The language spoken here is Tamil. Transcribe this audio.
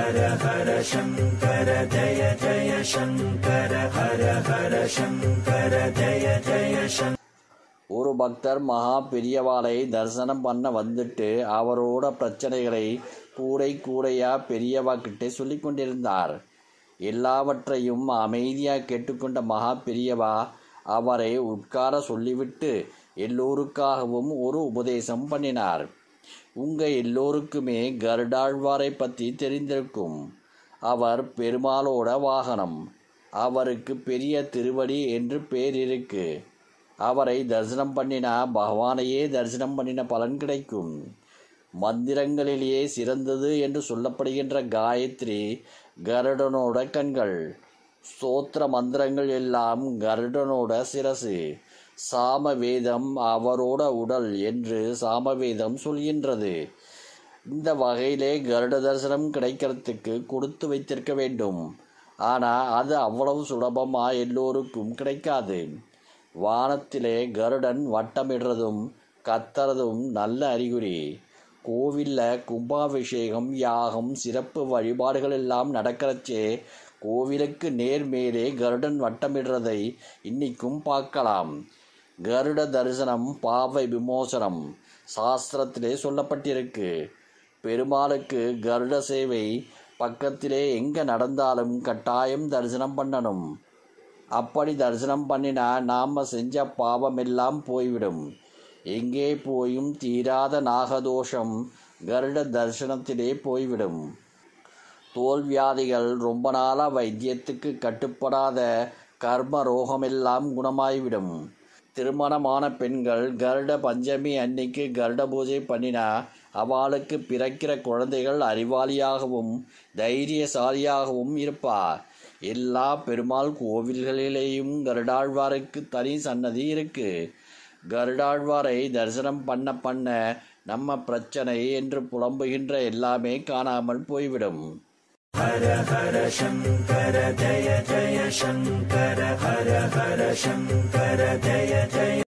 ஹர ஹர சங்கர ஜய ஜய சங்கர ஹர ஹர சங்கர ஜய ஜய சங்கர. ஒரு பக்தர் மகா பெரியவாளை தரிசனம் பண்ண வந்துட்டு அவரோட பிரச்சனைகளை கூடையா பெரியவா கிட்டே சொல்லி கொண்டிருந்தார். எல்லாவற்றையும் அமைதியாக கேட்டுக்கொண்ட மகா பெரியவா அவரை உட்கார சொல்லிவிட்டு எல்லோருக்காகவும் ஒரு உபதேசம் பண்ணினார். எல்லோருக்குமே கருடாழ்வாரை பற்றி தெரிந்திருக்கும். அவர் பெருமாளோட வாகனம். அவருக்கு பெரிய திருவடி என்று பேர் இருக்கு. அவரை தரிசனம் பண்ணினா பகவானையே தரிசனம் பண்ணின பலன் கிடைக்கும். மந்திரங்களிலேயே சிறந்தது என்று சொல்லப்படுகின்ற காயத்ரி கருடனோட கண்கள். ஸ்தோத்திர மந்திரங்கள் எல்லாம் கருடனோட சிரசு. சாமவேதம் அவரோட உடல் என்று சாமவேதம் சொல்கின்றது. இந்த வகையிலே கருட தரிசனம் கிடைக்கிறதுக்கு கொடுத்து வைத்திருக்க வேண்டும். ஆனால் அது அவ்வளவு சுலபமாக எல்லோருக்கும் கிடைக்காது. வானத்திலே கருடன் வட்டமிடுறதும் கத்துறதும் நல்ல அறிகுறி. கோவிலில் கும்பாபிஷேகம் யாகம் சிறப்பு வழிபாடுகள் எல்லாம் நடக்கிறச்சே கோவிலுக்கு நேர் மேலே கருடன் வட்டமிடுறதை இன்னைக்கும் பார்க்கலாம். கருட தரிசனம் பாவ விமோசனம் சாஸ்திரத்திலே சொல்லப்பட்டிருக்கு. பெருமாளுக்கு கருட சேவை பக்கத்திலே எங்கே நடந்தாலும் கட்டாயம் தரிசனம் பண்ணணும். அப்படி தரிசனம் பண்ணினா நாம் செஞ்ச பாவமெல்லாம் போய்விடும். எங்கே போயும் தீராத நாகதோஷம் கருட தரிசனத்திலே போய்விடும். தோல்வியாதிகள் ரொம்ப நாளாக வைத்தியத்துக்கு கட்டுப்படாத கர்ம ரோகமெல்லாம் குணமாய்விடும். திருமணமான பெண்கள் கருட பஞ்சமி அன்னைக்கு கருட பூஜை பண்ணினா அவளுக்கு பிறக்கிற குழந்தைகள் அறிவாளியாகவும் தைரியசாலியாகவும் இருப்பார். எல்லா பெருமாள் கோவில்களிலேயும் கருடாழ்வாருக்கு தனி சன்னதி இருக்கு. கருடாழ்வாரை தரிசனம் பண்ண நம்ம பிரச்சனை என்று புலம்புகின்ற எல்லாமே காணாமல் போய்விடும். ஹர ஹர சங்கர ஜய ஜய சங்கர ஹர ஹர சங்கர ஜய ஜய